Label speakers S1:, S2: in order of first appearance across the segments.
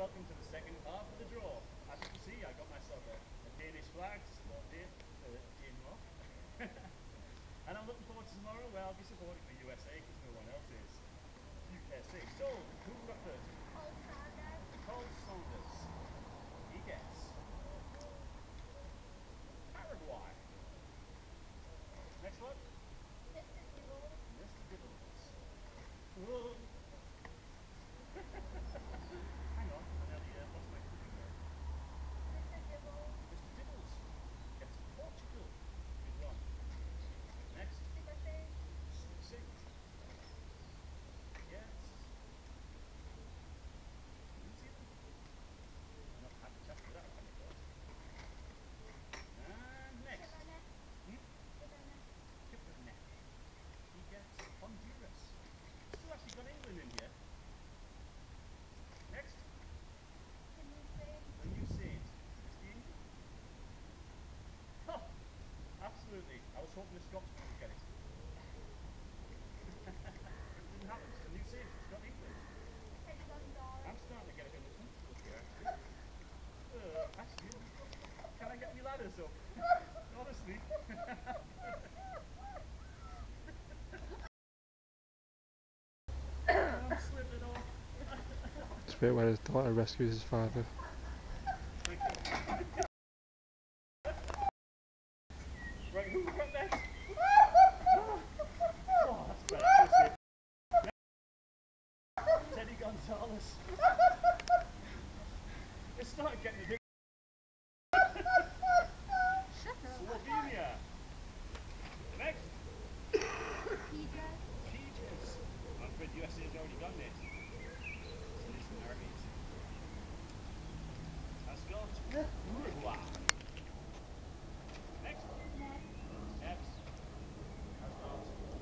S1: welcome to the second half of the draw. As you can see, I got myself a Danish flag to support Denmark. And I'm looking forward to tomorrow where I'll be supporting the USA because no one else is. UK6. So, who we got first? Cole Saunders. He gets Paraguay. Next one? Mr. Dibbles. Mr. Dibbles. Hang on, I nearly lost my footing there.
S2: Mr. Dibbles.
S1: Mr. Dibbles gets Portugal. Good one. Next.
S2: Super Sage.
S1: Super Sage gets New Zealand. I've not had the chance for that, have I, thought? And next. Kipperneck. He gets Honduras. Still actually got England in here. Next.
S2: The New Saint.
S1: The New Saint. Mr. England. Oh, absolutely. I was hoping the Scotsman would get it. But it didn't happen. The New Saint. It's got England. I'm starting to get a bit of comfortable here, actually. Can I get me ladders up? Honestly. I'm slipping off.
S3: It's a bit where his daughter rescues his father.
S1: Thank you. Right, who we got next? Oh, that's better. That's it. Teddy Gonzalez. It started getting a bit. Slovenia. Next. Fijis. I'm afraid USA has already done this. So this is Americans. Has got Uruguay. Next. Next. Has got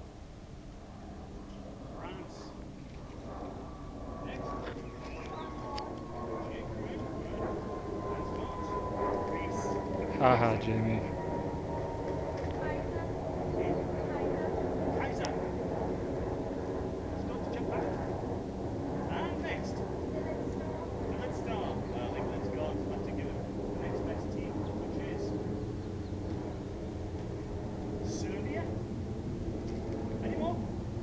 S1: France. Next. Has got Greece.
S3: Haha, Jamie.
S1: Kaiser. Has got Japan. And next. The Red Star. Well, England's gone, so I have to give it the next best team, which is Serbia. Any more?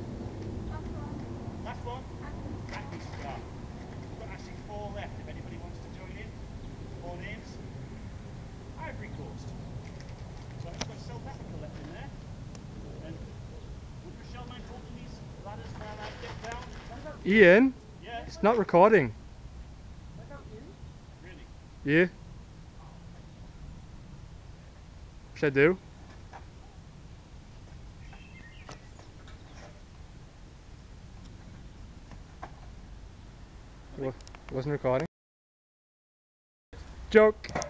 S1: Last one. Pakistan. We've got actually 4 left if anybody wants to join in. 4 names. Ivory Coast. So I've got South Africa left in there. And would Rochelle mind holding these ladders while I get down?
S3: Ian,
S1: Yeah?
S3: it's not recording.
S1: Really?
S3: Yeah? What should I do? Wasn't recording. Joke!